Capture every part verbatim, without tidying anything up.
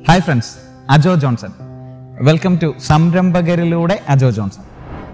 Hi friends, Ajo Johnson. Welcome to സംരംഭകരിലൂടെ Ajo Johnson.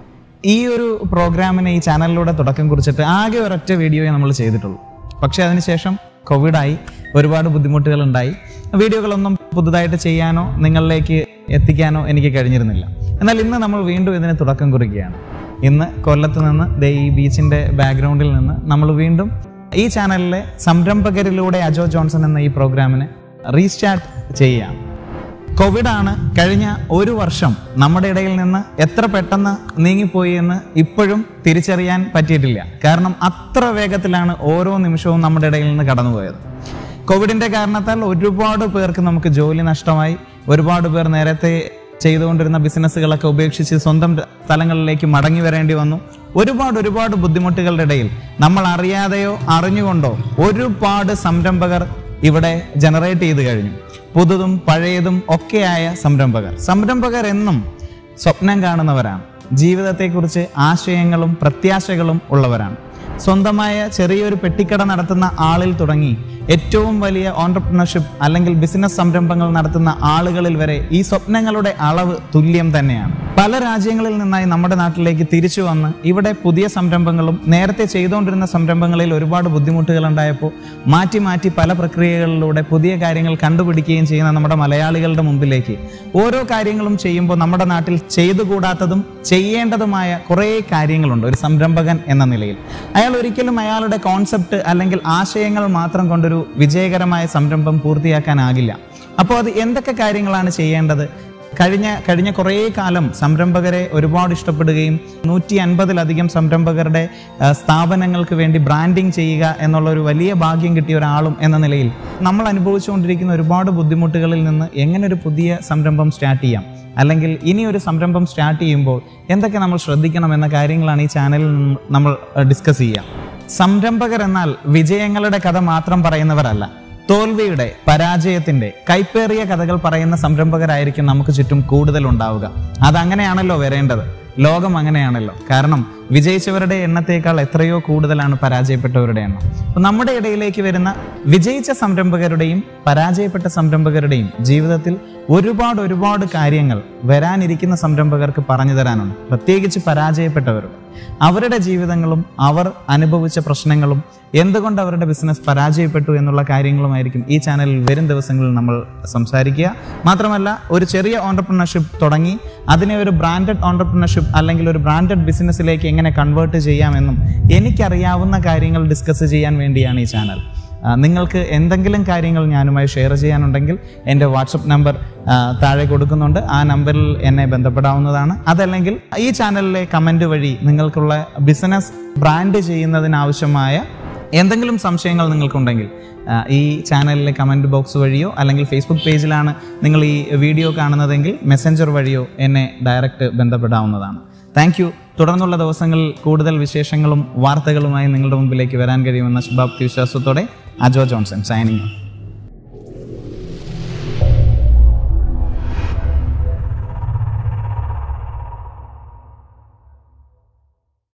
ഈ ഒരു പ്രോഗ്രാമിന് ഈ ചാനലിലൂടെ തുടക്കം കുറിച്ചിട്ട് ആകെ ഒരൊറ്റ വീഡിയോയെ നമ്മൾ ചെയ്തിട്ടുള്ളൂ. പക്ഷേ അതിനുശേഷം കോവിഡായി, ഒരുപാട് ബുദ്ധിമുട്ടുകൾ ഉണ്ടായി. വീഡിയോകളൊന്നും പുതുതായിട്ട് ചെയ്യാനോ നിങ്ങളിലേക്ക് എത്തിക്കാനോ എനിക്ക് കഴിഞ്ഞിരുന്നില്ല. എന്നാൽ ഇന്ന് നമ്മൾ വീണ്ടും ഇതിന് തുടക്കം കുറിക്കുകയാണ്. ഇന്ന് കൊല്ലത്ത് നിന്ന് ദേ ഈ ബീച്ചിൻ്റെ ബാക്ക്ഗ്രൗണ്ടിൽ നിന്ന് നമ്മൾ വീണ്ടും ഈ ചാനലിലെ സംരംഭകരിലൂടെ അജോ ജോൺസൺ എന്ന ഈ പ്രോഗ്രാമിനെ റീസ്റ്റാർട്ട് ചെയ്യുകയാണ്. കോവിഡാണ് കഴിഞ്ഞ ഒരു വർഷം നമ്മുടെ ഇടയിൽ നിന്ന് എത്ര പെട്ടെന്ന് നീങ്ങിപ്പോയി എന്ന് ഇപ്പോഴും തിരിച്ചറിയാൻ പറ്റിയിട്ടില്ല. കാരണം അത്ര വേഗത്തിലാണ് ഓരോ നിമിഷവും നമ്മുടെ ഇടയിൽ നിന്ന് കടന്നുപോയത്. കോവിഡിൻ്റെ കാരണത്താൽ ഒരുപാട് പേർക്ക് നമുക്ക് ജോലി നഷ്ടമായി. ഒരുപാട് പേർ നേരത്തെ ചെയ്തുകൊണ്ടിരുന്ന ബിസിനസ്സുകളൊക്കെ ഉപേക്ഷിച്ച് സ്വന്തം സ്ഥലങ്ങളിലേക്ക് മടങ്ങി വരേണ്ടി വന്നു. ഒരുപാട് ഒരുപാട് ബുദ്ധിമുട്ടുകളുടെ ഇടയിൽ നമ്മൾ അറിയാതെയോ അറിഞ്ഞുകൊണ്ടോ ഒരുപാട് സംരംഭകർ ഇവിടെ ജനറേറ്റ് ചെയ്ത് കഴിഞ്ഞു. പുതുതും പഴയതും ഒക്കെയായ സംരംഭകർ സംരംഭകർ എന്നും സ്വപ്നം കാണുന്നവരാണ്. ജീവിതത്തെക്കുറിച്ച് ആശയങ്ങളും പ്രത്യാശകളും ഉള്ളവരാണ്. സ്വന്തമായ ചെറിയൊരു പെട്ടിക്കട നടത്തുന്ന ആളിൽ തുടങ്ങി ഏറ്റവും വലിയ ഓൺട്രപ്രണർഷിപ്പ് അല്ലെങ്കിൽ ബിസിനസ് സംരംഭങ്ങൾ നടത്തുന്ന ആളുകളിൽ വരെ ഈ സ്വപ്നങ്ങളുടെ അളവ് തുല്യം തന്നെയാണ്. പല രാജ്യങ്ങളിൽ നിന്നായി നമ്മുടെ നാട്ടിലേക്ക് തിരിച്ചു വന്ന് ഇവിടെ പുതിയ സംരംഭങ്ങളും നേരത്തെ ചെയ്തുകൊണ്ടിരുന്ന സംരംഭങ്ങളിൽ ഒരുപാട് ബുദ്ധിമുട്ടുകൾ ഉണ്ടായപ്പോൾ മാറ്റി മാറ്റി പല പ്രക്രിയകളിലൂടെ പുതിയ കാര്യങ്ങൾ കണ്ടുപിടിക്കുകയും ചെയ്യുന്ന നമ്മുടെ മലയാളികളുടെ മുമ്പിലേക്ക് ഓരോ കാര്യങ്ങളും ചെയ്യുമ്പോൾ നമ്മുടെ നാട്ടിൽ ചെയ്തുകൂടാത്തതും ചെയ്യേണ്ടതുമായ കുറേ കാര്യങ്ങളുണ്ട്. ഒരു സംരംഭകൻ എന്ന നിലയിൽ അയാൾ ഒരിക്കലും അയാളുടെ കോൺസെപ്റ്റ് അല്ലെങ്കിൽ ആശയങ്ങൾ മാത്രം കൊണ്ടൊരു വിജയകരമായ സംരംഭം പൂർത്തിയാക്കാനാകില്ല. അപ്പോൾ അത് എന്തൊക്കെ കാര്യങ്ങളാണ് ചെയ്യേണ്ടത്? കഴിഞ്ഞ കഴിഞ്ഞ കുറേ കാലം സംരംഭകരെ ഒരുപാട് ഇഷ്ടപ്പെടുകയും നൂറ്റി അൻപതിലധികം സംരംഭകരുടെ സ്ഥാപനങ്ങൾക്ക് വേണ്ടി ബ്രാൻഡിങ് ചെയ്യുക എന്നുള്ള ഒരു വലിയ ഭാഗ്യം കിട്ടിയ ഒരാളും എന്ന നിലയിൽ നമ്മൾ അനുഭവിച്ചുകൊണ്ടിരിക്കുന്ന ഒരുപാട് ബുദ്ധിമുട്ടുകളിൽ നിന്ന് എങ്ങനെ ഒരു പുതിയ സംരംഭം സ്റ്റാർട്ട് ചെയ്യാം, അല്ലെങ്കിൽ ഇനി ഒരു സംരംഭം സ്റ്റാർട്ട് ചെയ്യുമ്പോൾ എന്തൊക്കെ നമ്മൾ ശ്രദ്ധിക്കണം എന്ന കാര്യങ്ങളാണ് ഈ ചാനലിൽ നമ്മൾ ഡിസ്കസ് ചെയ്യുക. സംരംഭകർ എന്നാൽ വിജയങ്ങളുടെ കഥ മാത്രം പറയുന്നവരല്ല, തോൽവിയുടെ, പരാജയത്തിൻ്റെ, കൈപ്പേറിയ കഥകൾ പറയുന്ന സംരംഭകരായിരിക്കും നമുക്ക് ചുറ്റും കൂടുതൽ ഉണ്ടാവുക. അതങ്ങനെയാണല്ലോ വരേണ്ടത്. ലോകം അങ്ങനെയാണല്ലോ. കാരണം വിജയിച്ചവരുടെ എണ്ണത്തേക്കാൾ എത്രയോ കൂടുതലാണ് പരാജയപ്പെട്ടവരുടെ എണ്ണം. അപ്പം നമ്മുടെ ഇടയിലേക്ക് വരുന്ന വിജയിച്ച സംരംഭകരുടെയും പരാജയപ്പെട്ട സംരംഭകരുടെയും ജീവിതത്തിൽ ഒരുപാട് ഒരുപാട് കാര്യങ്ങൾ വരാനിരിക്കുന്ന സംരംഭകർക്ക് പറഞ്ഞു തരാനുണ്ട്. പ്രത്യേകിച്ച് പരാജയപ്പെട്ടവരുടെ അവരുടെ ജീവിതങ്ങളും അവർ അനുഭവിച്ച പ്രശ്നങ്ങളും എന്തുകൊണ്ട് അവരുടെ ബിസിനസ് പരാജയപ്പെട്ടു എന്നുള്ള കാര്യങ്ങളുമായിരിക്കും ഈ ചാനലിൽ വരും ദിവസങ്ങളിൽ നമ്മൾ സംസാരിക്കുക. മാത്രമല്ല, ഒരു ചെറിയ ഓൺട്രപ്രണർഷിപ്പ് തുടങ്ങി അതിനെ ഒരു ബ്രാൻഡഡ് ഓൺട്രപ്രണർഷിപ്പ് അല്ലെങ്കിൽ ഒരു ബ്രാൻഡഡ് ബിസിനസ്സിലേക്ക് എങ്ങനെ കൺവേർട്ട് ചെയ്യാമെന്നും എനിക്കറിയാവുന്ന കാര്യങ്ങൾ ഡിസ്കസ് ചെയ്യാൻ വേണ്ടിയാണ് ഈ ചാനൽ. നിങ്ങൾക്ക് എന്തെങ്കിലും കാര്യങ്ങൾ ഞാനുമായി ഷെയർ ചെയ്യാനുണ്ടെങ്കിൽ എൻ്റെ വാട്സപ്പ് നമ്പർ താഴെ കൊടുക്കുന്നുണ്ട്. ആ നമ്പറിൽ എന്നെ ബന്ധപ്പെടാവുന്നതാണ്. അതല്ലെങ്കിൽ ഈ ചാനലിലെ കമൻറ്റ് വഴി നിങ്ങൾക്കുള്ള ബിസിനസ് ബ്രാൻഡ് ചെയ്യുന്നതിനാവശ്യമായ എന്തെങ്കിലും സംശയങ്ങൾ നിങ്ങൾക്കുണ്ടെങ്കിൽ ഈ ചാനലിലെ കമൻറ്റ് ബോക്സ് വഴിയോ അല്ലെങ്കിൽ ഫേസ്ബുക്ക് പേജിലാണ് നിങ്ങൾ ഈ വീഡിയോ കാണുന്നതെങ്കിൽ മെസ്സഞ്ചർ വഴിയോ എന്നെ ഡയറക്റ്റ് ബന്ധപ്പെടാവുന്നതാണ്. Thank you. തുടർന്നുള്ള ദിവസങ്ങളിൽ കൂടുതൽ വിശേഷങ്ങളും വാർത്തകളുമായി നിങ്ങളുടെ മുമ്പിലേക്ക് വരാൻ കഴിയുമെന്ന ശുഭാപ്തി വിശ്വാസത്തോടെ അജോ ജോൺസൺ സൈനിങ് ഓഫ്.